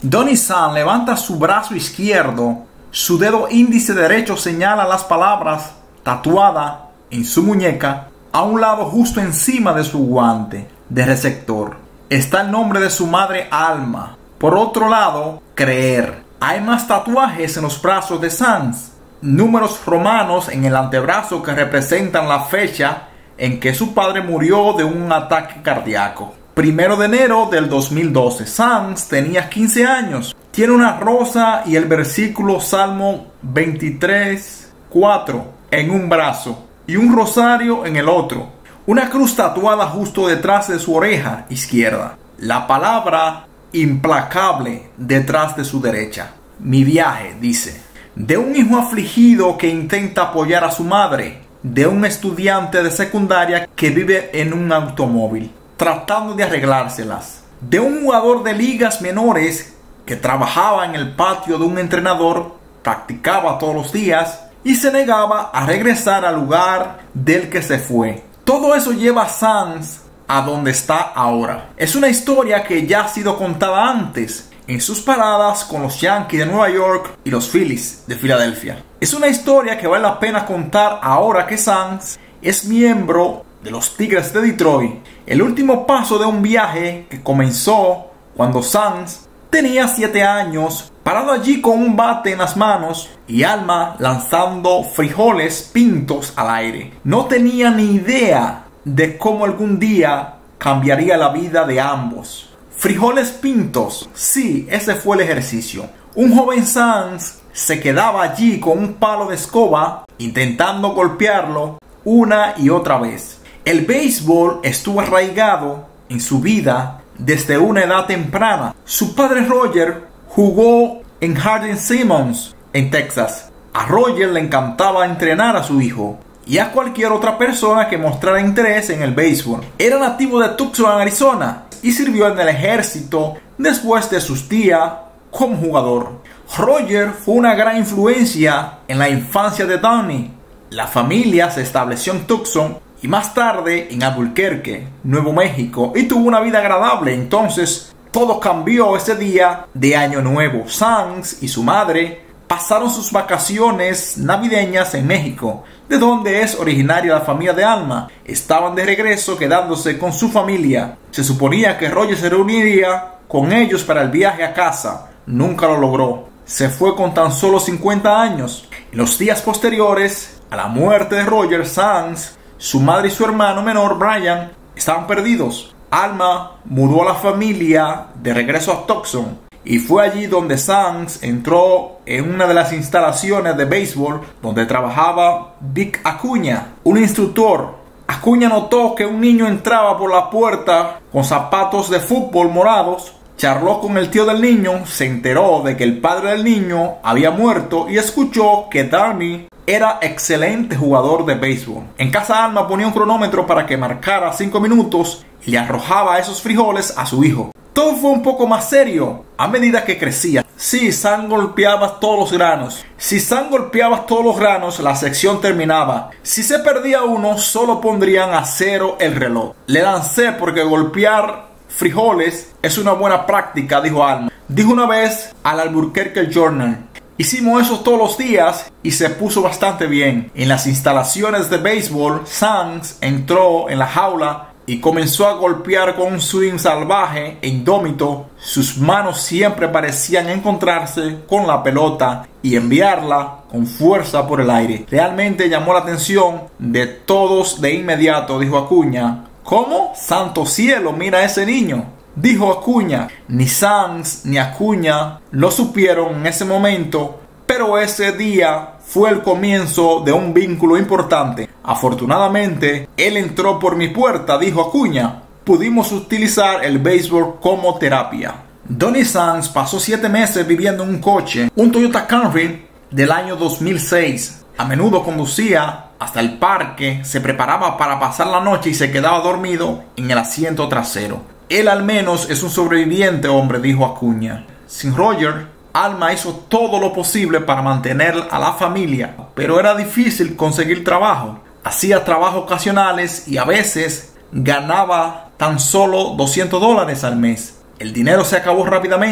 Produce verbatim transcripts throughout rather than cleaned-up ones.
Donnie San levanta su brazo izquierdo, su dedo índice derecho señala las palabras tatuada en su muñeca. A un lado, justo encima de su guante de receptor, está el nombre de su madre Alma. Por otro lado, creer. Hay más tatuajes en los brazos de Sanz, números romanos en el antebrazo que representan la fecha en que su padre murió de un ataque cardíaco. Primero de enero del dos mil doce. Sanz tenía quince años. Tiene una rosa y el versículo Salmo veintitrés, cuatro en un brazo y un rosario en el otro. Una cruz tatuada justo detrás de su oreja izquierda. La palabra implacable detrás de su derecha. Mi viaje, dice. De un hijo afligido que intenta apoyar a su madre. De un estudiante de secundaria que vive en un automóvil, tratando de arreglárselas. De un jugador de ligas menores que trabajaba en el patio de un entrenador, practicaba todos los días y se negaba a regresar al lugar del que se fue. Todo eso lleva a Sanz a donde está ahora. Es una historia que ya ha sido contada antes en sus paradas con los Yankees de Nueva York y los Phillies de Filadelfia. Es una historia que vale la pena contar ahora que Sanz es miembro de los Tigres de Detroit. El último paso de un viaje que comenzó cuando Sanz tenía siete años, parado allí con un bate en las manos y Alma lanzando frijoles pintos al aire. No tenía ni idea de cómo algún día cambiaría la vida de ambos. Frijoles pintos, sí, ese fue el ejercicio. Un joven Sanz se quedaba allí con un palo de escoba intentando golpearlo una y otra vez. El béisbol estuvo arraigado en su vida desde una edad temprana. Su padre Roger jugó en Hardin Simmons en Texas. A Roger le encantaba entrenar a su hijo y a cualquier otra persona que mostrara interés en el béisbol. Era nativo de Tucson, Arizona, y sirvió en el ejército después de sus días como jugador. Roger fue una gran influencia en la infancia de Donnie. La familia se estableció en Tucson y más tarde en Albuquerque, Nuevo México, y tuvo una vida agradable. Entonces todo cambió ese día de Año Nuevo. Sanz y su madre pasaron sus vacaciones navideñas en México, de donde es originaria la familia de Alma. Estaban de regreso quedándose con su familia. Se suponía que Roger se reuniría con ellos para el viaje a casa. Nunca lo logró. Se fue con tan solo cincuenta años. En los días posteriores a la muerte de Roger, Sanz, su madre y su hermano menor Brian estaban perdidos. Alma mudó a la familia de regreso a Tucson y fue allí donde Sanz entró en una de las instalaciones de béisbol donde trabajaba Vic Acuña, un instructor. Acuña notó que un niño entraba por la puerta con zapatos de fútbol morados. Charló con el tío del niño, se enteró de que el padre del niño había muerto y escuchó que Donnie era excelente jugador de béisbol. En casa Alma ponía un cronómetro para que marcara cinco minutos y le arrojaba esos frijoles a su hijo. Todo fue un poco más serio a medida que crecía. Si Sanz golpeaba todos los granos. Si Sanz golpeaba todos los granos, la sección terminaba. Si se perdía uno, solo pondrían a cero el reloj. Le lancé porque golpear frijoles es una buena práctica, dijo Alma. Dijo una vez al Albuquerque Journal. Hicimos eso todos los días y se puso bastante bien. En las instalaciones de béisbol, Sanz entró en la jaula y comenzó a golpear con un swing salvaje e indómito. Sus manos siempre parecían encontrarse con la pelota y enviarla con fuerza por el aire. Realmente llamó la atención de todos de inmediato, dijo Acuña. ¿Cómo? ¡Santo cielo! ¡Mira a ese niño!, dijo Acuña. Ni Sanz ni Acuña lo supieron en ese momento, pero ese día fue el comienzo de un vínculo importante. Afortunadamente, él entró por mi puerta, dijo Acuña. Pudimos utilizar el béisbol como terapia. Donnie Sanz pasó siete meses viviendo en un coche, un Toyota Camry del año dos mil seis. A menudo conducía hasta el parque, se preparaba para pasar la noche y se quedaba dormido en el asiento trasero. Él al menos es un sobreviviente, hombre, dijo Acuña. Sin Roger, Alma hizo todo lo posible para mantener a la familia, pero era difícil conseguir trabajo. Hacía trabajos ocasionales y a veces ganaba tan solo doscientos dólares al mes. El dinero se acabó rápidamente.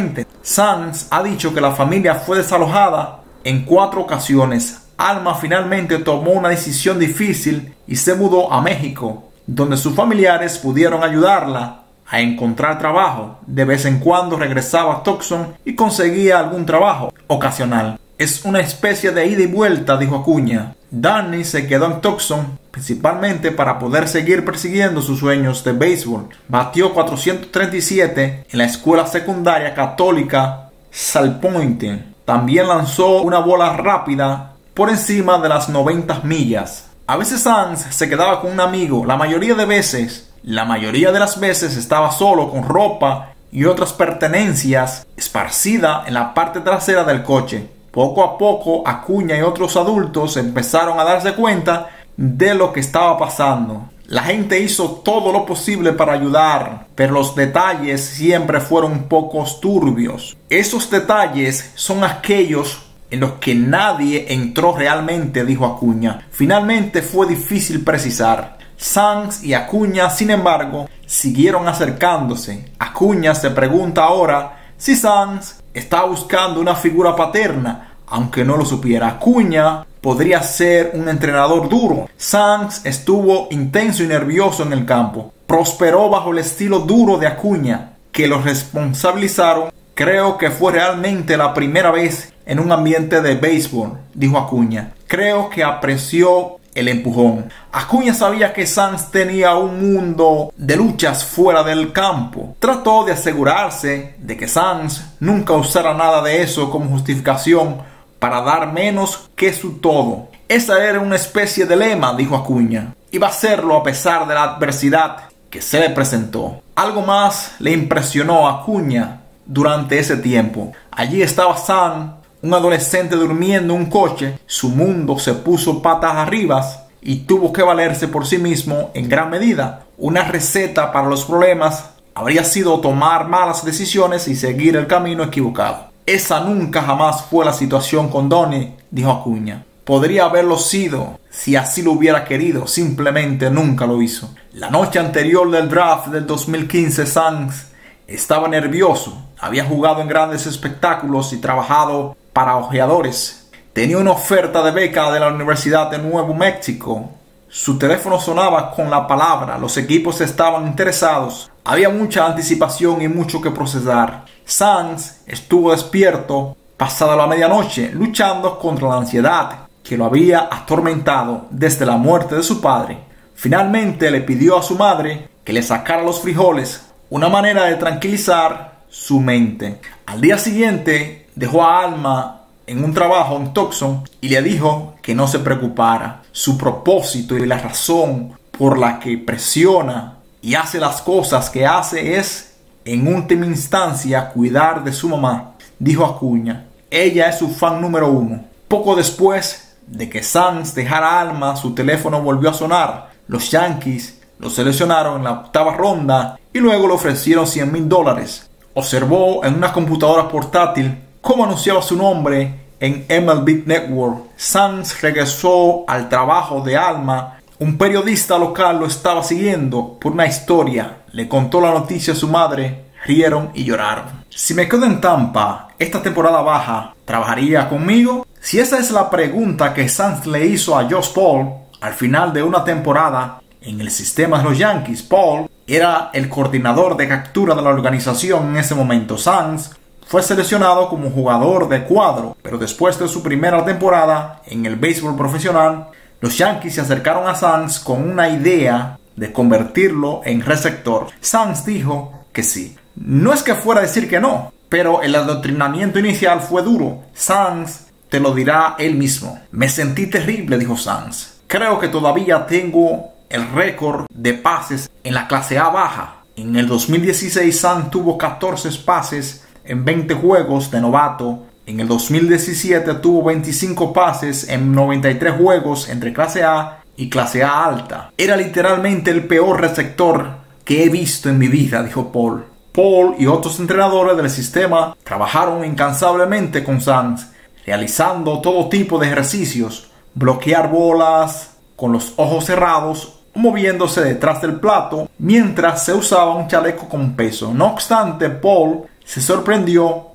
Sanz ha dicho que la familia fue desalojada en cuatro ocasiones. Alma finalmente tomó una decisión difícil y se mudó a México, donde sus familiares pudieron ayudarla a encontrar trabajo. De vez en cuando regresaba a Tucson y conseguía algún trabajo ocasional. Es una especie de ida y vuelta, dijo Acuña. Danny se quedó en Tucson principalmente para poder seguir persiguiendo sus sueños de béisbol. Batió cuatrocientos treinta y siete en la escuela secundaria católica Salpointe. También lanzó una bola rápida por encima de las noventa millas. A veces Sanz se quedaba con un amigo. La mayoría de veces, la mayoría de las veces estaba solo con ropa y otras pertenencias esparcida en la parte trasera del coche. Poco a poco, Acuña y otros adultos empezaron a darse cuenta de lo que estaba pasando. La gente hizo todo lo posible para ayudar, pero los detalles siempre fueron un poco turbios. Esos detalles son aquellos en los que nadie entró realmente, dijo Acuña. Finalmente fue difícil precisar. Sanz y Acuña, sin embargo, siguieron acercándose. Acuña se pregunta ahora si Sanz estaba buscando una figura paterna, aunque no lo supiera. Acuña podría ser un entrenador duro. Sanz estuvo intenso y nervioso en el campo. Prosperó bajo el estilo duro de Acuña, que lo responsabilizaron. Creo que fue realmente la primera vez en un ambiente de béisbol, dijo Acuña. Creo que apreció el empujón. Acuña sabía que Sanz tenía un mundo de luchas fuera del campo. Trató de asegurarse de que Sanz nunca usara nada de eso como justificación para dar menos que su todo. Esa era una especie de lema, dijo Acuña. Iba a hacerlo a pesar de la adversidad que se le presentó. Algo más le impresionó a Acuña durante ese tiempo. Allí estaba Sanz, un adolescente durmiendo en un coche. Su mundo se puso patas arriba y tuvo que valerse por sí mismo en gran medida. Una receta para los problemas habría sido tomar malas decisiones y seguir el camino equivocado. Esa nunca jamás fue la situación con Donnie, dijo Acuña. Podría haberlo sido si así lo hubiera querido, simplemente nunca lo hizo. La noche anterior del draft del dos mil quince, Sanz estaba nervioso. Había jugado en grandes espectáculos y trabajado para ojeadores. Tenía una oferta de beca de la Universidad de Nuevo México. Su teléfono sonaba con la palabra. Los equipos estaban interesados. Había mucha anticipación y mucho que procesar. Sanz estuvo despierto pasada la medianoche, luchando contra la ansiedad que lo había atormentado desde la muerte de su padre. Finalmente le pidió a su madre que le sacara los frijoles, una manera de tranquilizar su mente. Al día siguiente dejó a Alma en un trabajo en Tucson y le dijo que no se preocupara. Su propósito y la razón por la que presiona y hace las cosas que hace es, en última instancia, cuidar de su mamá, dijo Acuña. Ella es su fan número uno. Poco después de que Sanz dejara a Alma, su teléfono volvió a sonar. Los Yankees lo seleccionaron en la octava ronda y luego le ofrecieron cien mil dólares. Observó en una computadora portátil cómo anunciaba su nombre en M L B Network. Sanz regresó al trabajo de Alma. Un periodista local lo estaba siguiendo por una historia. Le contó la noticia a su madre. Rieron y lloraron. Si me quedo en Tampa esta temporada baja, ¿trabajaría conmigo? Si esa es la pregunta que Sanz le hizo a Josh Paul al final de una temporada en el sistema de los Yankees. Paul era el coordinador de captura de la organización en ese momento. Sanz fue seleccionado como jugador de cuadro, pero después de su primera temporada en el béisbol profesional, los Yankees se acercaron a Sanz con una idea de convertirlo en receptor. Sanz dijo que sí. No es que fuera a decir que no, pero el adoctrinamiento inicial fue duro. Sanz te lo dirá él mismo. Me sentí terrible, dijo Sanz. Creo que todavía tengo el récord de pases en la clase A baja. En el dos mil dieciséis, Sanz tuvo catorce pases en veinte juegos de novato. En el dos mil diecisiete tuvo veinticinco pases en noventa y tres juegos entre clase A y clase A alta. Era literalmente el peor receptor que he visto en mi vida, dijo Paul. Paul y otros entrenadores del sistema trabajaron incansablemente con Sanz, realizando todo tipo de ejercicios, bloquear bolas con los ojos cerrados, moviéndose detrás del plato mientras se usaba un chaleco con peso. No obstante, Paul se sorprendió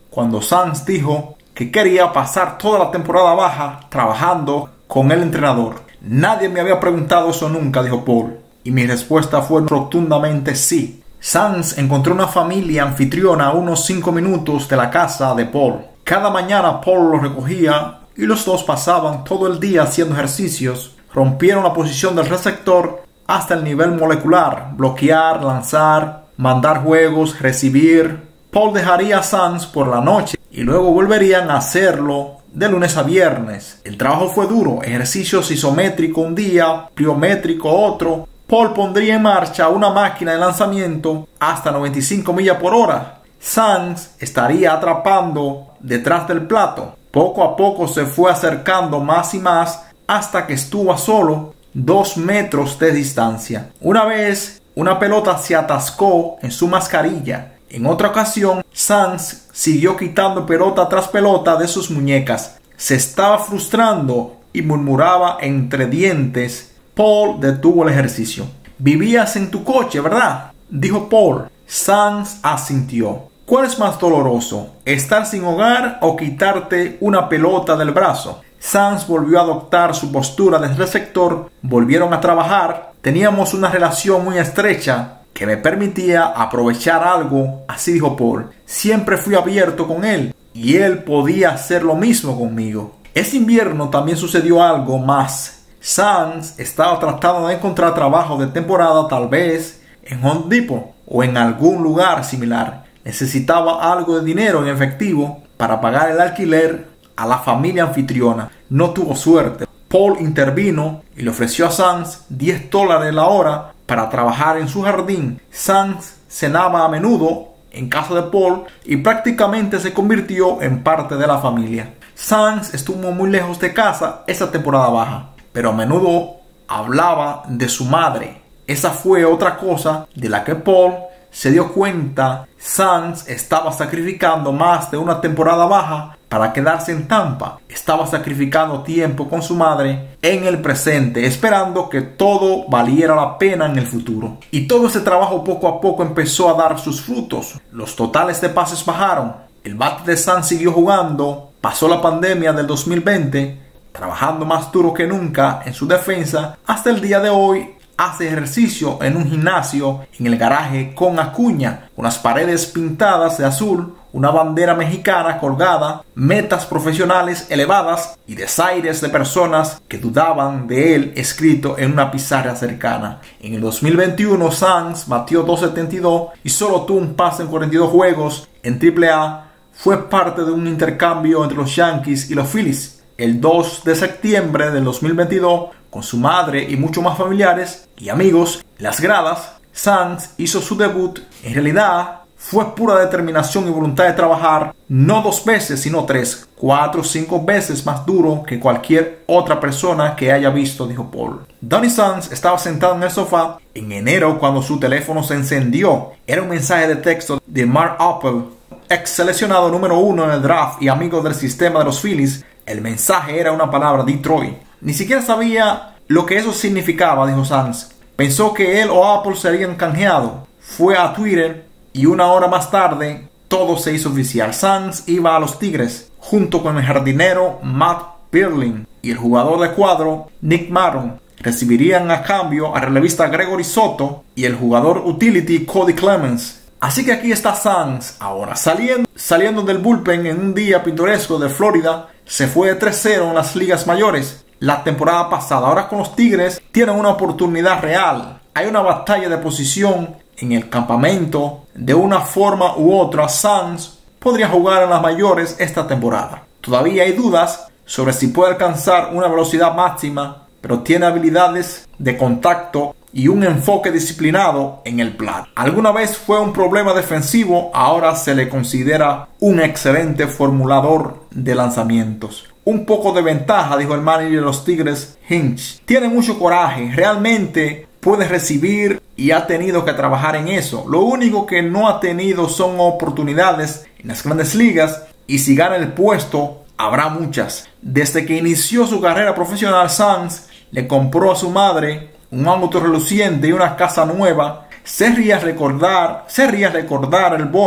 cuando Sanz dijo que quería pasar toda la temporada baja trabajando con el entrenador. Nadie me había preguntado eso nunca, dijo Paul, y mi respuesta fue rotundamente sí. Sanz encontró una familia anfitriona a unos cinco minutos de la casa de Paul. Cada mañana Paul lo recogía y los dos pasaban todo el día haciendo ejercicios. Rompieron la posición del receptor hasta el nivel molecular: bloquear, lanzar, mandar juegos, recibir. Paul dejaría a Sanz por la noche y luego volverían a hacerlo de lunes a viernes. El trabajo fue duro: ejercicios isométricos un día, pliométrico otro. Paul pondría en marcha una máquina de lanzamiento hasta noventa y cinco millas por hora. Sanz estaría atrapando detrás del plato. Poco a poco se fue acercando más y más hasta que estuvo a solo dos metros de distancia. Una vez, una pelota se atascó en su mascarilla. En otra ocasión, Sanz siguió quitando pelota tras pelota de sus muñecas. Se estaba frustrando y murmuraba entre dientes. Paul detuvo el ejercicio. «Vivías en tu coche, ¿verdad?», dijo Paul. Sanz asintió. «¿Cuál es más doloroso, estar sin hogar o quitarte una pelota del brazo?». Sanz volvió a adoptar su postura de receptor. Volvieron a trabajar. Teníamos una relación muy estrecha que me permitía aprovechar algo, así dijo Paul. Siempre fui abierto con él y él podía hacer lo mismo conmigo. Ese invierno también sucedió algo más. Sanz estaba tratando de encontrar trabajo de temporada, tal vez en Home Depot o en algún lugar similar. Necesitaba algo de dinero en efectivo para pagar el alquiler a la familia anfitriona. No tuvo suerte. Paul intervino y le ofreció a Sanz diez dólares la hora para trabajar en su jardín. Sanz cenaba a menudo en casa de Paul y prácticamente se convirtió en parte de la familia. Sanz estuvo muy lejos de casa esa temporada baja, pero a menudo hablaba de su madre. Esa fue otra cosa de la que Paul se dio cuenta. Sanz estaba sacrificando más de una temporada baja para quedarse en Tampa. Estaba sacrificando tiempo con su madre en el presente, esperando que todo valiera la pena en el futuro. Y todo ese trabajo poco a poco empezó a dar sus frutos. Los totales de pases bajaron. El bate de Sanz siguió jugando. Pasó la pandemia del dos mil veinte, trabajando más duro que nunca en su defensa. Hasta el día de hoy hace ejercicio en un gimnasio en el garaje con Acuña, unas paredes pintadas de azul, una bandera mexicana colgada, metas profesionales elevadas y desaires de personas que dudaban de él escrito en una pizarra cercana. En el dos mil veintiuno, Sanz batió doscientos setenta y dos y solo tuvo un pase en cuarenta y dos juegos en triple A. Fue parte de un intercambio entre los Yankees y los Phillies. El dos de septiembre del dos mil veintidós, con su madre y muchos más familiares y amigos en las gradas, Sanz hizo su debut. En realidad, fue pura determinación y voluntad de trabajar, no dos veces, sino tres, cuatro, cinco veces más duro que cualquier otra persona que haya visto, dijo Paul. Donnie Sanz estaba sentado en el sofá en enero cuando su teléfono se encendió. Era un mensaje de texto de Mark Appel, ex seleccionado número uno en el draft y amigo del sistema de los Phillies. El mensaje era una palabra: Detroit. Ni siquiera sabía lo que eso significaba, dijo Sanz. Pensó que él o Apple serían canjeados. Fue a Twitter y una hora más tarde todo se hizo oficial. Sanz iba a los Tigres junto con el jardinero Matt Pearlin y el jugador de cuadro Nick Maron. Recibirían a cambio al relevista Gregory Soto y el jugador utility Cody Clemens. Así que aquí está Sanz ahora, saliendo, saliendo del bullpen en un día pintoresco de Florida. Se fue de tres cero en las ligas mayores la temporada pasada. Ahora con los Tigres tienen una oportunidad real. Hay una batalla de posición en el campamento. De una forma u otra, Sanz podría jugar en las mayores esta temporada. Todavía hay dudas sobre si puede alcanzar una velocidad máxima, pero tiene habilidades de contacto y un enfoque disciplinado en el plato. Alguna vez fue un problema defensivo, ahora se le considera un excelente formulador de lanzamientos. Un poco de ventaja, dijo el manager de los Tigres, Hinch. Tiene mucho coraje, realmente puede recibir y ha tenido que trabajar en eso. Lo único que no ha tenido son oportunidades en las grandes ligas y si gana el puesto, habrá muchas. Desde que inició su carrera profesional, Sanz le compró a su madre un auto reluciente y una casa nueva. Se ría recordar, se ría recordar el bono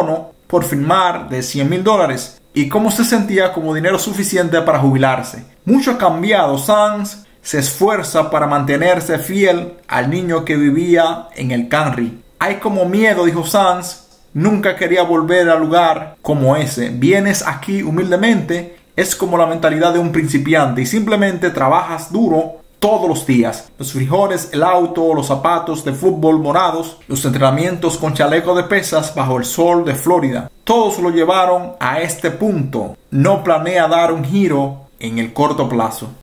por firmar de cien mil dólares y cómo se sentía como dinero suficiente para jubilarse. Mucho ha cambiado. Sanz se esfuerza para mantenerse fiel al niño que vivía en el Camry. Hay como miedo, dijo Sanz. Nunca quería volver a lugar como ese. Vienes aquí humildemente, es como la mentalidad de un principiante y simplemente trabajas duro todos los días. Los frijoles, el auto, los zapatos de fútbol morados, los entrenamientos con chaleco de pesas bajo el sol de Florida. Todos lo llevaron a este punto. No planea dar un giro en el corto plazo.